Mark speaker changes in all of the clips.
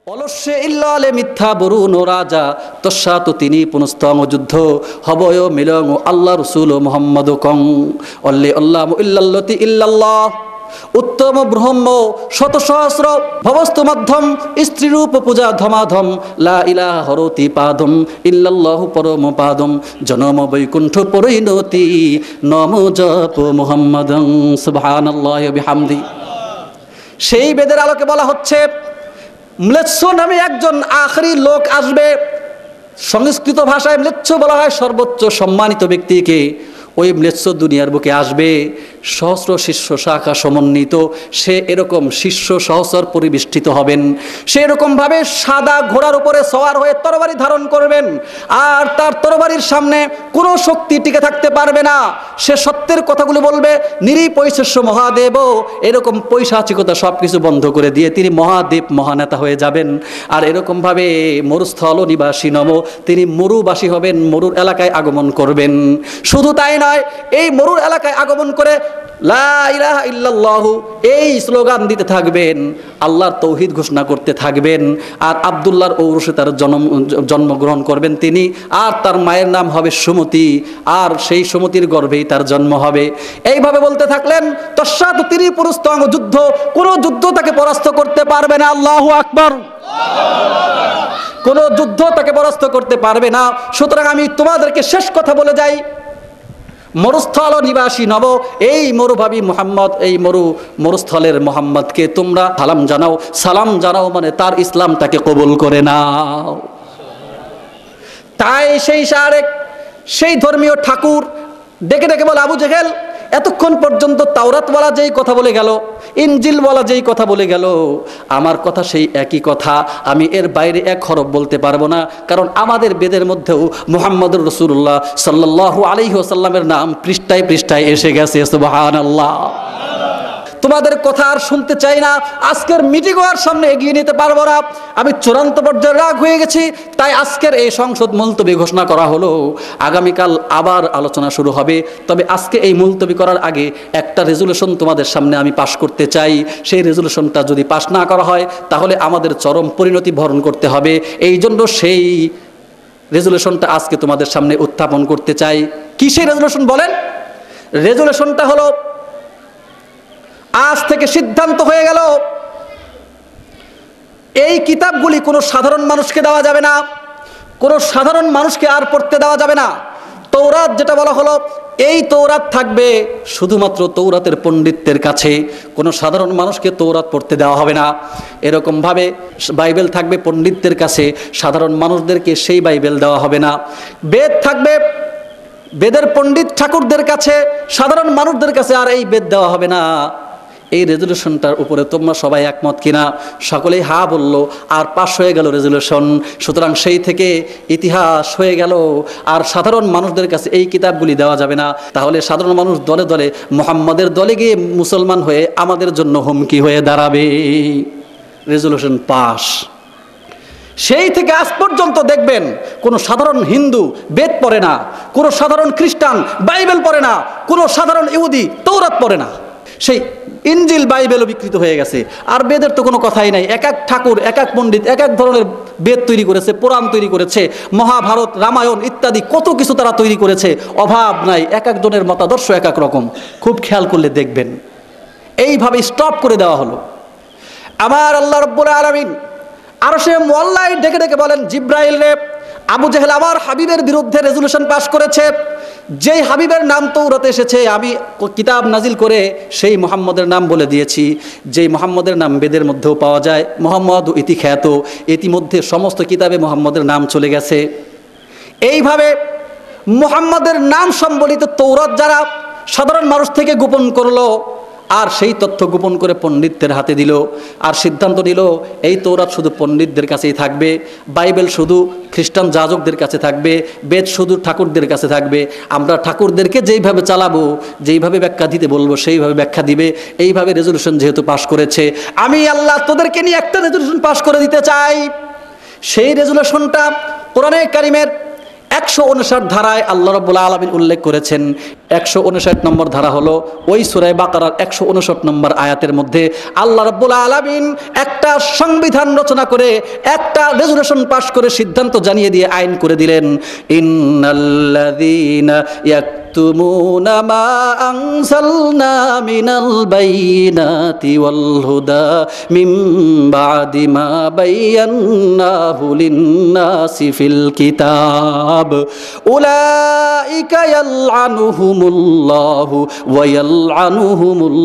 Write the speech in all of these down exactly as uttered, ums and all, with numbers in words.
Speaker 1: অলস্যে ইল্লালে মিথ্যা বরুণ ও রাজা তস্যা তো তিনি পুনস্তং যুদ্ধ হবয় মিলং ও আল্লাহ রসুল ও মোহাম্মদ কং অল্লে আল্লাহ ইল্লাল্লতি ইল্লাল্লাহ উত্তম ব্রহ্ম শত সহস্র ভবস্তু মধ্যম স্ত্রীরূপ পূজা ধমাধম লা ইলাহা হরতি পাদম ইল্লাল্লাহু পরম পাদম জনম বৈকুণ্ঠ পরিণতি নম জপ মুহাম্মাদং সুবহানাল্লাহি ওয়া বিহামদি। সেই বেদের আলোকে বলা হচ্ছে ম্লেচ্ছ নামে একজন আখরি লোক আসবে। সংস্কৃত ভাষায় ম্লেচ্ছ বলা হয় সর্বোচ্চ সম্মানিত ব্যক্তিকে। ওই ম্লেচ্ছ দুনিয়ার বুকে আসবে সহস্র শিষ্য শাখা সমন্বিত। সে এরকম শিষ্য সহস্র পরিবেষ্টিত হবেন। সে এরকমভাবে সাদা ঘোড়ার উপরে সওয়ার হয়ে তরবারি ধারণ করবেন, আর তার তরবারির সামনে কোনো শক্তি টিকে থাকতে পারবে না। সে সত্যের কথাগুলো বলবে। নিরী পৈশস্য মহাদেবও এরকম পৈশাচিকতা সব কিছু বন্ধ করে দিয়ে তিনি মহাদেব মহানেতা হয়ে যাবেন। আর এরকমভাবে মরুস্থল নিবাসী নম, তিনি মরুবাসী হবেন, মরুর এলাকায় আগমন করবেন। শুধু তাই নয়, এই মরুর এলাকায় আগমন করে লা ইলাহা ইল্লাল্লাহু এই স্লোগান দিতে থাকবেন, আল্লাহর তৌহিদ ঘোষণা করতে থাকবেন। আর আব্দুল্লাহর ঔরসে তার জন্ম জন্মগ্রহণ করবেন তিনি। আর তার মায়ের নাম হবে সুমতি, আর সেই সুমতির গর্ভেই তার জন্ম হবে। এইভাবে বলতে থাকলেন। তস্যাৎ তিনি পুরুস্তং যুদ্ধ, কোনো যুদ্ধ তাকে পরাস্ত করতে পারবে না। আল্লাহু আকবার। কোনো যুদ্ধ তাকে পরাস্ত করতে পারবে না। সুতরাং আমি তোমাদেরকে শেষ কথা বলে যাই, মরুস্থল নিবাসী নব, এই মরুভাবী মোহাম্মদ, এই মরু মরুস্থলের মোহাম্মদকে তোমরা সালাম জানাও। সালাম জানাও মানে তার ইসলামটাকে কবুল করে নাও। তাই সেই শারেক, সেই ধর্মীয় ঠাকুর ডেকে ডেকে বলে, আবু জেহেল এতক্ষণ পর্যন্ত তাওরাত বলা যেই কথা বলে গেল, ইনজিল বলা যেই কথা বলে গেল, আমার কথা সেই একই কথা। আমি এর বাইরে এক হরফ বলতে পারবো না, কারণ আমাদের বেদের মধ্যেও মুহাম্মদুর রাসূলুল্লাহ সাল্লাল্লাহু আলাইহি ওয়াসাল্লামের নাম পৃষ্ঠায় পৃষ্ঠায় এসে গেছে। সুবহানাল্লাহ। তোমাদের কথা আর শুনতে চাই না। আজকের মিটিংও আর সামনে এগিয়ে নিতে পারবো না। আমি চূড়ান্ত পর্যায়ে রাগ হয়ে গেছি। তাই আজকের এই সংসদ মুলতবি ঘোষণা করা হলো। আগামীকাল আবার আলোচনা শুরু হবে। তবে আজকে এই মুলতবি করার আগে একটা রেজুলেশন তোমাদের সামনে আমি পাশ করতে চাই। সেই রেজুলেশনটা যদি পাশ না করা হয় তাহলে আমাদের চরম পরিণতি বরণ করতে হবে। এই জন্য সেই রেজুলেশনটা আজকে তোমাদের সামনে উত্থাপন করতে চাই। কি সেই রেজুলেশন বলেন? রেজুলেশনটা হলো, আজ থেকে সিদ্ধান্ত হয়ে গেল এই কিতাবগুলি কোনো সাধারণ মানুষকে দেওয়া যাবে না। কোনো সাধারণ মানুষকে আর পড়তে দেওয়া যাবে না। তৌরাত যেটা বলা হলো, এই তৌরাত থাকবে শুধুমাত্র তৌরাতের পণ্ডিতদের কাছে। কোনো সাধারণ মানুষকে তৌরাত পড়তে দেওয়া হবে না। এরকমভাবে বাইবেল থাকবে পণ্ডিতদের কাছে, সাধারণ মানুষদেরকে সেই বাইবেল দেওয়া হবে না। বেদ থাকবে বেদের পণ্ডিত ঠাকুরদের কাছে, সাধারণ মানুষদের কাছে আর এই বেদ দেওয়া হবে না। এই রেজুলেশনটার উপরে তোমরা সবাই একমত কিনা? সকলেই হা বলল, আর পাশ হয়ে গেল রেজুলেশন। সুতরাং সেই থেকে ইতিহাস হয়ে গেল, আর সাধারণ মানুষদের কাছে এই কিতাবগুলি দেওয়া যাবে না। তাহলে সাধারণ মানুষ দলে দলে মুহাম্মাদের দলে গিয়ে মুসলমান হয়ে আমাদের জন্য হুমকি হয়ে দাঁড়াবে। Resolution pass. সেই থেকে আজ পর্যন্ত দেখবেন কোনো সাধারণ হিন্দু বেদ পড়ে না, কোনো সাধারণ খ্রিস্টান বাইবেল পড়ে না, কোনো সাধারণ ইহুদি তৌরাত পড়ে না। সেই ইনজিল বাইবেলও বিকৃত হয়ে গেছে। আর বেদের তো কোনো কথাই নাই। এক এক ঠাকুর, এক এক পণ্ডিত এক এক ধরনের বেদ তৈরি করেছে, পুরাণ তৈরি করেছে, মহাভারত, রামায়ণ ইত্যাদি কত কিছু তারা তৈরি করেছে। অভাব নাই। এক একজনের মতাদর্শ এক এক রকম। খুব খেয়াল করলে দেখবেন এইভাবে স্টপ করে দেওয়া হলো। আমার আল্লাহ রাব্বুল আলামিন আরশে মুআল্লায় ডেকে ডেকে বলেন, জিব্রাইল রে, আবু জেহেল আমার হাবিবের বিরুদ্ধে রেজুলেশন পাশ করেছে। যেই হাবিবের নাম তৌরাতে এসেছে, আমি কিতাব নাজিল করে সেই মুহাম্মদের নাম বলে দিয়েছি। যেই মুহাম্মদের নাম বেদের মধ্যেও পাওয়া যায়। মুহাম্মদ ইতি খ্যাত, ইতিমধ্যে সমস্ত কিতাবে মুহাম্মদের নাম চলে গেছে। এইভাবে মুহাম্মদের নাম সম্বলিত তৌরাত যারা সাধারণ মানুষ থেকে গোপন করলো, আর সেই তথ্য গোপন করে পণ্ডিতদের হাতে দিল, আর সিদ্ধান্ত নিল এই তৌরাত শুধু পণ্ডিতদের কাছেই থাকবে, বাইবেল শুধু খ্রিস্টান যাজকদের কাছে থাকবে, বেদ শুধু ঠাকুরদের কাছে থাকবে। আমরা ঠাকুরদেরকে যেইভাবে চালাবো, যেইভাবে ব্যাখ্যা দিতে বলবো সেইভাবে ব্যাখ্যা দিবে। এইভাবে রেজুলেশন যেহেতু পাশ করেছে, আমি আল্লাহ তোদেরকে নিয়ে একটা রেজুলেশন পাশ করে দিতে চাই। সেই রেজুলেশনটা কোরআনে কারিমের একশো উনষাট ধারায় আল্লাহ রাব্বুল আলামিন উল্লেখ করেছেন। একশো উনষাট নম্বর ধারা হলো ওই সূরা বাকারার একশো উনষাট নম্বর আয়াতের মধ্যে আল্লাহ রাব্বুল আলামিন একটা সংবিধান রচনা করে, একটা রেজুলেশন পাশ করে, সিদ্ধান্ত জানিয়ে দিয়ে আইন করে দিলেন, ইন্নাল্লাযীনা ইয়াকতুমুনা মা আনজালনা মিনাল বাইয়িনাতি ওয়াল হুদা মিন বা'দি মা বায়্যানাহু লিন-নাসি ফিল কিতাব উলাইকা ইয়ালআনুহুমুল্লাহু ওয়া ইয়ালআনুহুমুল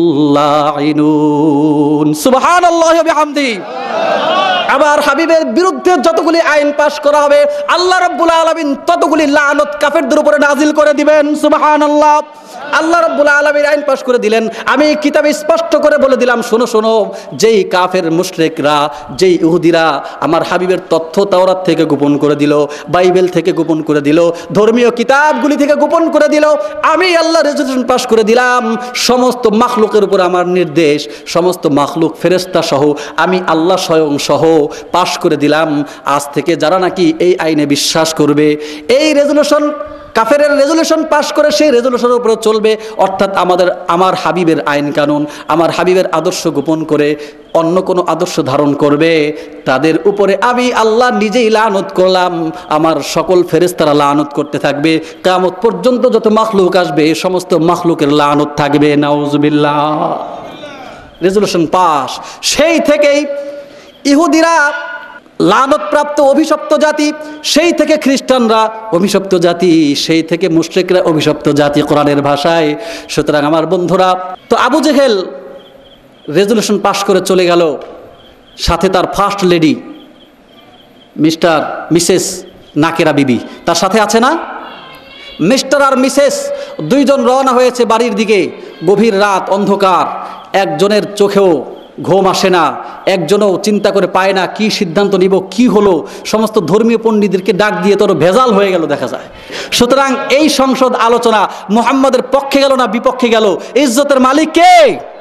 Speaker 1: লাঈনুন। সুবহানাল্লাহি ওয়া বিহামদিহি। আবার হাবিবের বিরুদ্ধে যতগুলি আইন পাশ করা হবে আল্লাহ রাব্বুল আলামিন ততগুলি লানত কাফেরদের উপরে নাজিল করে দিবেন। সুবহানাল্লাহ। আল্লাহ রাব্বুল আলামিন আইন পাশ করে দিলেন। আমি কিতাবে স্পষ্ট করে বলে দিলাম, শোনো শোনো, যেই কাফের মুশরিকরা, যেই ইহুদিরা আমার হাবিবের তথ্য তাওরাত থেকে গোপন করে দিল, বাইবেল থেকে গোপন করে দিল, ধর্মীয় কিতাবগুলি থেকে গোপন করে দিল, আমি আল্লাহ রেজুলেশন পাশ করে দিলাম, সমস্ত মাখলুকের উপর আমার নির্দেশ, সমস্ত মাখলুক ফেরেশতা সহ আমি আল্লাহ স্বয়ং সহ পাশ করে দিলাম, আজ থেকে যারা নাকি এই আইনে বিশ্বাস করবে, এই রেজুলেশন কাফের রেজুলেশন পাশ করে সেই রেজুলেশনের উপরে চলবে, অর্থাৎ আমাদের আমার হাবিবের আইন কানুন, আমার হাবিবের আদর্শ গোপন করে অন্য কোনো আদর্শ ধারণ করবে, তাদের উপরে আমি আল্লাহ নিজেই লানত করলাম, আমার সকল ফেরেশতারা লানত করতে থাকবে, কিয়ামত পর্যন্ত যত মাখলুক আসবে সমস্ত মাখলুকের লানত থাকবে। নাউজুবিল্লাহ। Resolution pass. সেই থেকেই ইহুদিরা লানতপ্রাপ্ত অভিশপ্ত জাতি, সেই থেকে খ্রিস্টানরা অভিশপ্ত জাতি, সেই থেকে মুশরিকরা অভিশপ্ত জাতি কোরআনের ভাষায়। সুতরাং আমার বন্ধুরা, তো আবু জেহেল রেজুলেশন পাশ করে চলে গেল, সাথে তার ফার্স্ট লেডি মিস্টার মিসেস নাকেরা বিবি তার সাথে আছে না? মিস্টার আর মিসেস দুইজন রওনা হয়েছে বাড়ির দিকে। গভীর রাত, অন্ধকার, একজনের চোখেও ঘুম আসে না, একজনও চিন্তা করে পায় না কি সিদ্ধান্ত নিব, কি হলো। সমস্ত ধর্মীয় পণ্ডিতদেরকে ডাক দিয়ে তোর ভেজাল হয়ে গেল দেখা যায়। সুতরাং এই সংসদ আলোচনা মুহাম্মাদের পক্ষে গেল না বিপক্ষে গেল? ইজ্জতের মালিক কে?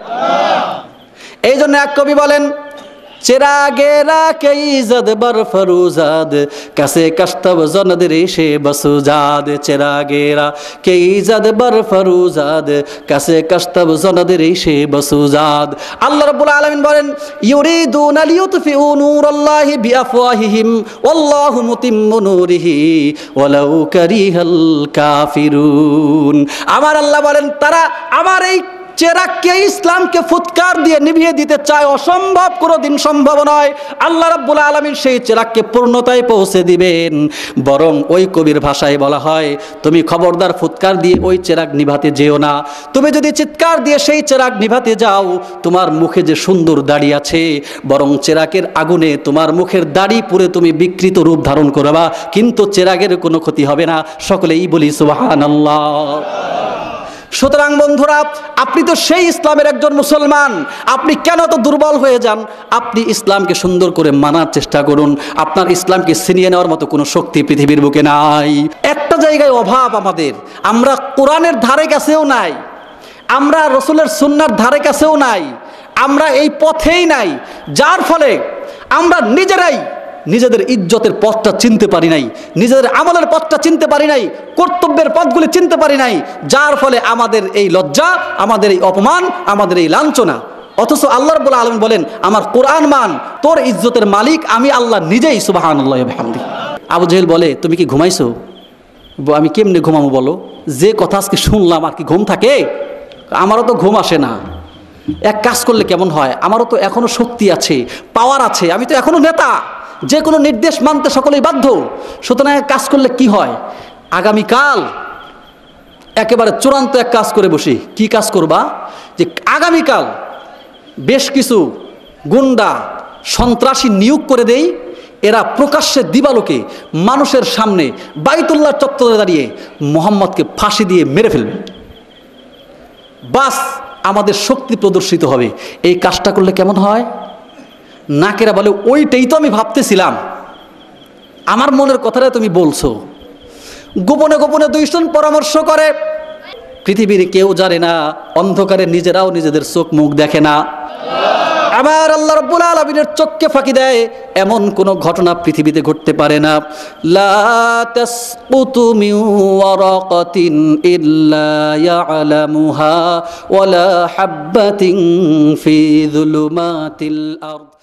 Speaker 1: এই জন্য এক কবি বলেন, চেরাগেরা কে ইজ্জত বার ফরুজাদ কাছে কাস্তব জনদ রেশে বসুজাদ। চেরাগেরা কে ইজ্জত বার ফরুজাদ কাছে কাস্তব জনদ রেশে বসুজাদ। আল্লাহ রাব্বুল আলামিন বলেন, ইউরিদুনা লিইউতফিউ নূরাল্লাহি বিআফওয়াহিহিম ওয়াল্লাহু মুতিম্মু নূরিহি ওয়ালাউ কারিহাল কাফিরুন। আমার আল্লাহ বলেন, তারা আমার এই চেরাগকে, ইসলামকে ফুৎকার দিয়ে নিভিয়ে দিতে চায়, অসম্ভব, কোনোদিন সম্ভব নয়। আল্লাহ রাব্বুল আলামিন সেই চেরাগকে পূর্ণতায় পৌঁছে দিবেন। বরং ওই কবির ভাষায় বলা হয়, তুমি খবরদার ফুৎকার দিয়ে ওই চেরাগ নিভাতে যেও না। তুমি যদি চিৎকার দিয়ে সেই চেরাগ নিভাতে যাও, তোমার মুখে যে সুন্দর দাড়ি আছে, বরং চেরাগের আগুনে তোমার মুখের দাড়ি পুড়ে তুমি বিকৃত রূপ ধারণ করবা, কিন্তু চেরাগের কোনো ক্ষতি হবে না। সকলেই বলি সুবহানাল্লাহ। সুতরাং বন্ধুরা, আপনি তো সেই ইসলামের একজন মুসলমান, আপনি কেন তো দুর্বল হয়ে যান? আপনি ইসলামকে সুন্দর করে মানার চেষ্টা করুন। আপনার ইসলামকে ছিনিয়ে নেওয়ার মতো কোনো শক্তি পৃথিবীর বুকে নাই। একটা জায়গায় অভাব আমাদের, আমরা কোরআনের ধারে কাছেও নাই, আমরা রসুলের সুন্নার ধারে কাছেও নাই, আমরা এই পথেই নাই, যার ফলে আমরা নিজেরাই নিজেদের ইজ্জতের পথটা চিনতে পারি নাই, নিজেদের আমলের পথটা চিনতে পারি নাই, কর্তব্যের পথগুলি চিনতে পারি নাই, যার ফলে আমাদের এই লজ্জা, আমাদের এই অপমান, আমাদের এই লাঞ্ছনা। অথচ আল্লাহ রাব্বুল আলামিন বলেন, আমার কোরআন মান, তোর ইজ্জতের মালিক আমি আল্লাহ নিজেই। সুবহানাল্লাহি ওয়া বিহামদিহি। আবু জেহেল বলে, তুমি কি ঘুমাইছো? আমি কেমনে ঘুমাবো বলো? যে কথা আজকে শুনলাম, আর কি ঘুম থাকে? আমারও তো ঘুম আসে না। এক কাজ করলে কেমন হয়, আমারও তো এখনো শক্তি আছে, পাওয়ার আছে, আমি তো এখনো নেতা, যে কোনো নির্দেশ মানতে সকলেই বাধ্য। সুতরাং কাজ করলে কি হয়, আগামীকাল একেবারে চূড়ান্ত এক কাজ করে বসি। কি কাজ করবা? যে আগামীকাল বেশ কিছু গুন্ডা সন্ত্রাসী নিয়োগ করে দেই, এরা প্রকাশ্যে দিবালোকে মানুষের সামনে বাইতুল্লাহ চত্বরে দাঁড়িয়ে মুহাম্মদকে ফাঁসি দিয়ে মেরে ফেলবে। বাস, আমাদের শক্তি প্রদর্শিত হবে। এই কাজটা করলে কেমন হয়? নাকেরা বলে, ওইটাই তো আমি ভাবতেছিলাম, আমার মনের কথাটা তুমি বলছো। গোপনে গোপনে দুইজন পরামর্শ করে, পৃথিবীর কেউ জানে না, অন্ধকারে নিজেরাও নিজেদের চোখ মুখ দেখে না। আমার আল্লাহ রাব্বুল আলামিনের চোখকে ফাঁকি দেয় এমন কোনো ঘটনা পৃথিবীতে ঘটতে পারে না। লা তাসকুতু মিন ওয়ারাকাতিন ইল্লা ইয়ালামুহা ওয়ালা হাববাতিন ফি যুলুমাতিল আরদ